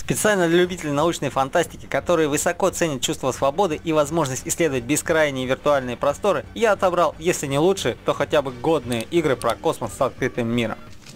Специально для любителей научной фантастики, которые высоко ценят чувство свободы и возможность исследовать бескрайние виртуальные просторы, я отобрал, если не лучше, то хотя бы годные игры про космос с открытым миром.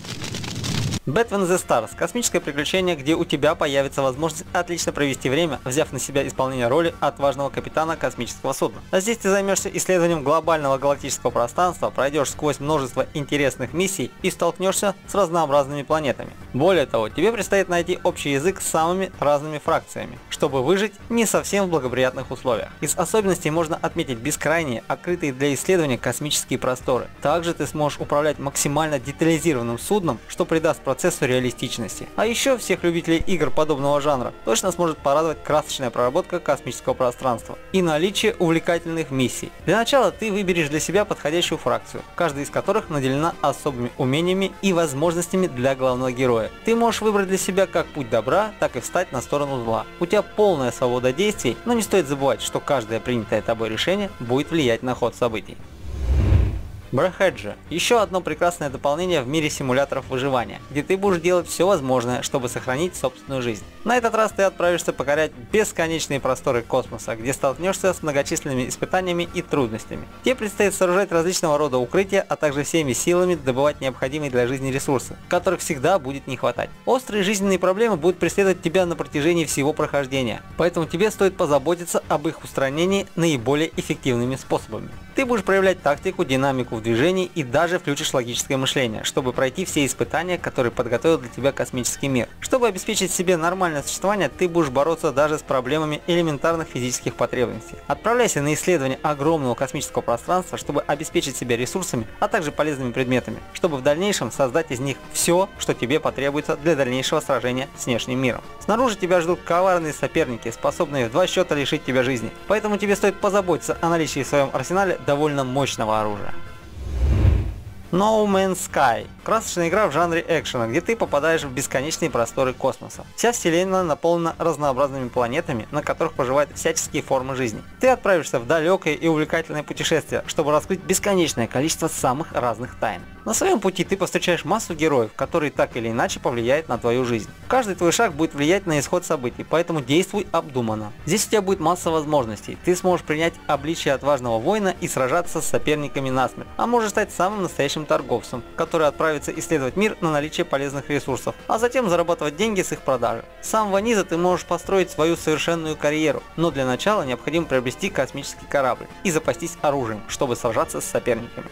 Between the Stars – космическое приключение, где у тебя появится возможность отлично провести время, взяв на себя исполнение роли отважного капитана космического судна. А здесь ты займешься исследованием глобального галактического пространства, пройдешь сквозь множество интересных миссий и столкнешься с разнообразными планетами. Более того, тебе предстоит найти общий язык с самыми разными фракциями, чтобы выжить не совсем в благоприятных условиях. Из особенностей можно отметить бескрайние, открытые для исследования космические просторы. Также ты сможешь управлять максимально детализированным судном, что придаст процессу реалистичности. А еще всех любителей игр подобного жанра точно сможет порадовать красочная проработка космического пространства и наличие увлекательных миссий. Для начала ты выберешь для себя подходящую фракцию, каждая из которых наделена особыми умениями и возможностями для главного героя. Ты можешь выбрать для себя как путь добра, так и встать на сторону зла. У тебя полная свобода действий, но не стоит забывать, что каждое принятое тобой решение будет влиять на ход событий. Брехеджи – еще одно прекрасное дополнение в мире симуляторов выживания, где ты будешь делать все возможное, чтобы сохранить собственную жизнь. На этот раз ты отправишься покорять бесконечные просторы космоса, где столкнешься с многочисленными испытаниями и трудностями. Тебе предстоит сооружать различного рода укрытия, а также всеми силами добывать необходимые для жизни ресурсы, которых всегда будет не хватать. Острые жизненные проблемы будут преследовать тебя на протяжении всего прохождения, поэтому тебе стоит позаботиться об их устранении наиболее эффективными способами. Ты будешь проявлять тактику, динамику в движении и даже включишь логическое мышление, чтобы пройти все испытания, которые подготовил для тебя космический мир. Чтобы обеспечить себе нормальное существование, ты будешь бороться даже с проблемами элементарных физических потребностей. Отправляйся на исследование огромного космического пространства, чтобы обеспечить себя ресурсами, а также полезными предметами, чтобы в дальнейшем создать из них все, что тебе потребуется для дальнейшего сражения с внешним миром. Снаружи тебя ждут коварные соперники, способные в 2 счета лишить тебя жизни, поэтому тебе стоит позаботиться о наличии в своем арсенале довольно мощного оружия. No Man's Sky – красочная игра в жанре экшена, где ты попадаешь в бесконечные просторы космоса. Вся вселенная наполнена разнообразными планетами, на которых проживают всяческие формы жизни. Ты отправишься в далекое и увлекательное путешествие, чтобы раскрыть бесконечное количество самых разных тайн. На своем пути ты повстречаешь массу героев, которые так или иначе повлияют на твою жизнь. Каждый твой шаг будет влиять на исход событий, поэтому действуй обдуманно. Здесь у тебя будет масса возможностей. Ты сможешь принять обличие отважного воина и сражаться с соперниками насмерть, а можешь стать самым настоящим торговцем, который отправится исследовать мир на наличие полезных ресурсов, а затем зарабатывать деньги с их продажи. С самого низа ты можешь построить свою совершенную карьеру, но для начала необходимо приобрести космический корабль и запастись оружием, чтобы сражаться с соперниками.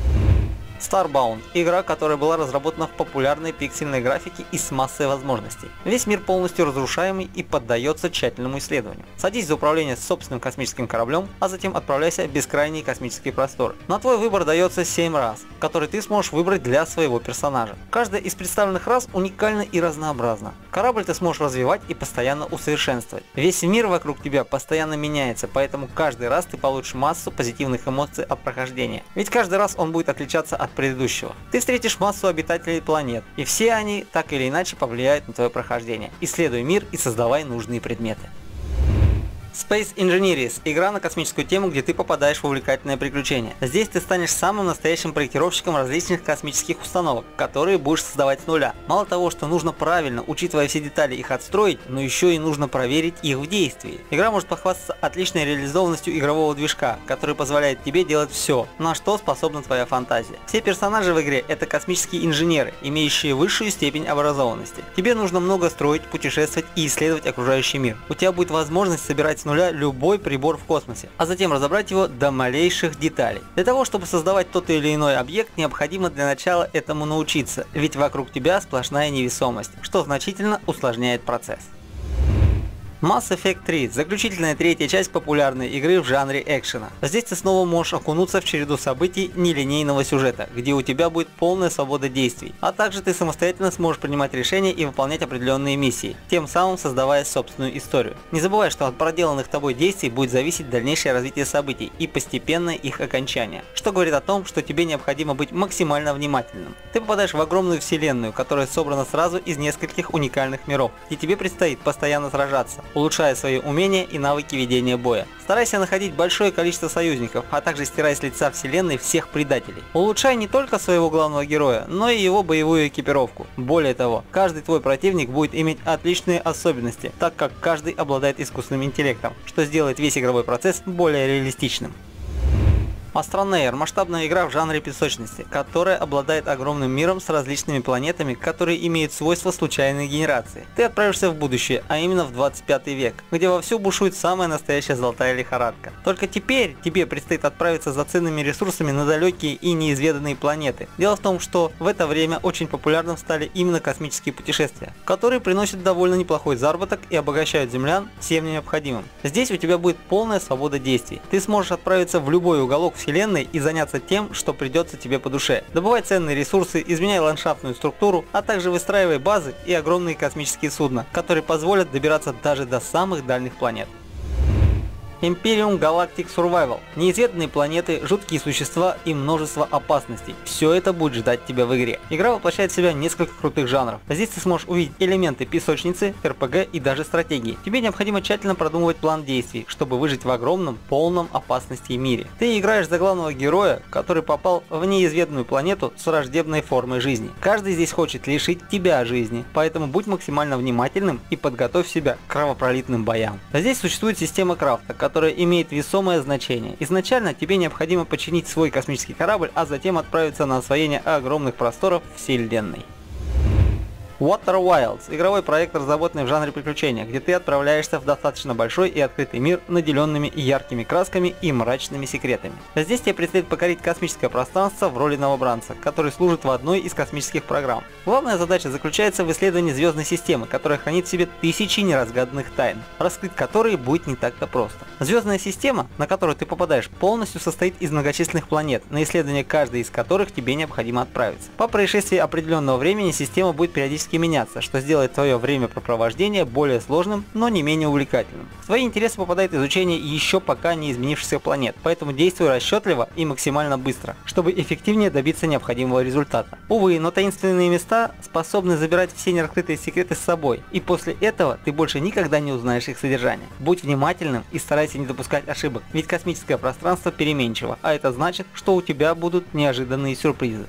Starbound – игра, которая была разработана в популярной пиксельной графике и с массой возможностей. Весь мир полностью разрушаемый и поддается тщательному исследованию. Садись за управление собственным космическим кораблем, а затем отправляйся в бескрайние космические просторы. На твой выбор дается 7 рас, которые ты сможешь выбрать для своего персонажа. Каждая из представленных рас уникальна и разнообразна. Корабль ты сможешь развивать и постоянно усовершенствовать. Весь мир вокруг тебя постоянно меняется, поэтому каждый раз ты получишь массу позитивных эмоций от прохождения. Ведь каждый раз он будет отличаться от предыдущего. Ты встретишь массу обитателей планет, и все они так или иначе повлияют на твое прохождение. Исследуй мир и создавай нужные предметы. Space Engineers – игра на космическую тему, где ты попадаешь в увлекательное приключение. Здесь ты станешь самым настоящим проектировщиком различных космических установок, которые будешь создавать с нуля. Мало того, что нужно правильно, учитывая все детали, их отстроить, но еще и нужно проверить их в действии. Игра может похвастаться отличной реализованностью игрового движка, который позволяет тебе делать все, на что способна твоя фантазия. Все персонажи в игре – это космические инженеры, имеющие высшую степень образованности. Тебе нужно много строить, путешествовать и исследовать окружающий мир. У тебя будет возможность собирать с нуля любой прибор в космосе, а затем разобрать его до малейших деталей. Для того, чтобы создавать тот или иной объект, необходимо для начала этому научиться, ведь вокруг тебя сплошная невесомость, что значительно усложняет процесс. Mass Effect 3 – заключительная третья часть популярной игры в жанре экшена. Здесь ты снова можешь окунуться в череду событий нелинейного сюжета, где у тебя будет полная свобода действий, а также ты самостоятельно сможешь принимать решения и выполнять определенные миссии, тем самым создавая собственную историю. Не забывай, что от проделанных тобой действий будет зависеть дальнейшее развитие событий и постепенное их окончание, что говорит о том, что тебе необходимо быть максимально внимательным. Ты попадаешь в огромную вселенную, которая собрана сразу из нескольких уникальных миров, и тебе предстоит постоянно сражаться. улучшая свои умения и навыки ведения боя. Старайся находить большое количество союзников, а также стирай с лица вселенной всех предателей. Улучшай не только своего главного героя, но и его боевую экипировку. Более того, каждый твой противник будет иметь отличные особенности, так как каждый обладает искусственным интеллектом, что сделает весь игровой процесс более реалистичным. Astroneer – масштабная игра в жанре песочности, которая обладает огромным миром с различными планетами, которые имеют свойства случайной генерации. Ты отправишься в будущее, а именно в 25 век, где вовсю бушует самая настоящая золотая лихорадка. Только теперь тебе предстоит отправиться за ценными ресурсами на далекие и неизведанные планеты. Дело в том, что в это время очень популярным стали именно космические путешествия, которые приносят довольно неплохой заработок и обогащают землян всем необходимым. Здесь у тебя будет полная свобода действий. Ты сможешь отправиться в любой уголок вселенной и заняться тем, что придется тебе по душе. Добывай ценные ресурсы, изменяй ландшафтную структуру, а также выстраивай базы и огромные космические судна, которые позволят добираться даже до самых дальних планет. Imperium Galactic Survival. Неизведанные планеты, жуткие существа и множество опасностей. Все это будет ждать тебя в игре. Игра воплощает в себя несколько крутых жанров. Здесь ты сможешь увидеть элементы песочницы, РПГ и даже стратегии. Тебе необходимо тщательно продумывать план действий, чтобы выжить в огромном, полном опасности мире. Ты играешь за главного героя, который попал в неизведанную планету с враждебной формой жизни. Каждый здесь хочет лишить тебя жизни, поэтому будь максимально внимательным и подготовь себя к кровопролитным боям. Здесь существует система крафта, которая имеет весомое значение. Изначально тебе необходимо починить свой космический корабль, а затем отправиться на освоение огромных просторов вселенной. Water Wilds – игровой проект, разработанный в жанре приключения, где ты отправляешься в достаточно большой и открытый мир, наделенными яркими красками и мрачными секретами. Здесь тебе предстоит покорить космическое пространство в роли новобранца, который служит в одной из космических программ. Главная задача заключается в исследовании звездной системы, которая хранит в себе тысячи неразгаданных тайн, раскрыть которые будет не так-то просто. Звездная система, на которую ты попадаешь, полностью состоит из многочисленных планет, на исследование каждой из которых тебе необходимо отправиться. По происшествии определенного времени система будет периодически меняться, что сделает твое времяпрепровождение более сложным, но не менее увлекательным. В твои интересы попадает изучение еще пока не изменившихся планет, поэтому действуй расчетливо и максимально быстро, чтобы эффективнее добиться необходимого результата. Увы, но таинственные места способны забирать все нераскрытые секреты с собой, и после этого ты больше никогда не узнаешь их содержание. Будь внимательным и старайся не допускать ошибок, ведь космическое пространство переменчиво, а это значит, что у тебя будут неожиданные сюрпризы.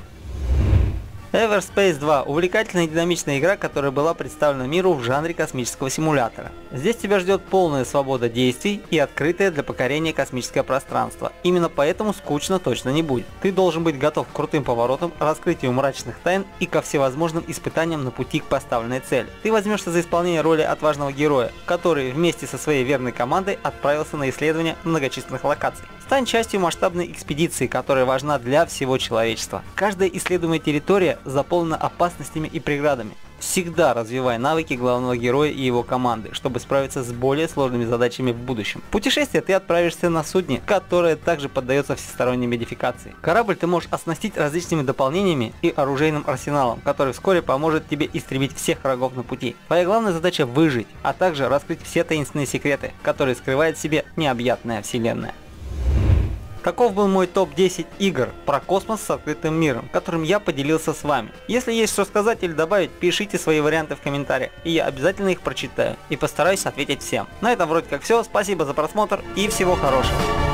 Everspace 2 – увлекательная и динамичная игра, которая была представлена миру в жанре космического симулятора. Здесь тебя ждет полная свобода действий и открытое для покорения космическое пространство. Именно поэтому скучно точно не будет. Ты должен быть готов к крутым поворотам, раскрытию мрачных тайн и ко всевозможным испытаниям на пути к поставленной цели. Ты возьмешься за исполнение роли отважного героя, который вместе со своей верной командой отправился на исследование многочисленных локаций. Стань частью масштабной экспедиции, которая важна для всего человечества. Каждая исследуемая территория заполнена опасностями и преградами. Всегда развивай навыки главного героя и его команды, чтобы справиться с более сложными задачами в будущем. В путешествие ты отправишься на судне, которое также поддается всесторонней модификации. Корабль ты можешь оснастить различными дополнениями и оружейным арсеналом, который вскоре поможет тебе истребить всех врагов на пути. Твоя главная задача выжить, а также раскрыть все таинственные секреты, которые скрывает в себе необъятная вселенная. Таков был мой топ-10 игр про космос с открытым миром, которым я поделился с вами. Если есть что сказать или добавить, пишите свои варианты в комментариях, и я обязательно их прочитаю и постараюсь ответить всем. На этом вроде как все, спасибо за просмотр и всего хорошего.